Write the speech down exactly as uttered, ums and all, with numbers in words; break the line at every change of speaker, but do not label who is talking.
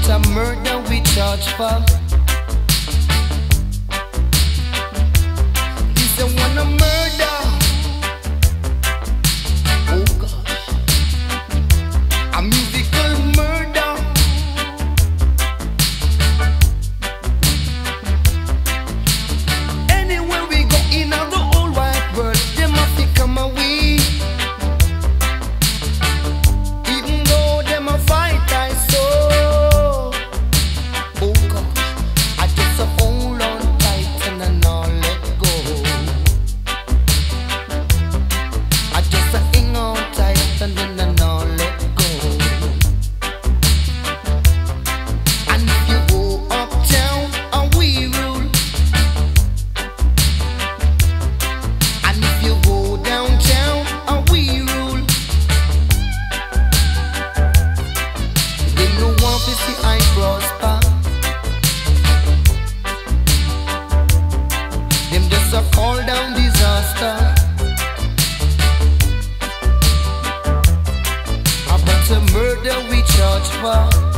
a murder we charge for. This a one a murder. Oh gosh, a musical murder. Anywhere we go in the whole wide world, they must be come away. Even though them a fight I saw. Oh gosh, I just a hold on tight and I not let go. I just a hang on tight and then I not let go. And if you go uptown and we rule, and if you go downtown and we rule, they no want to see I prosper. Them just a call down disaster. About a murder we charge for.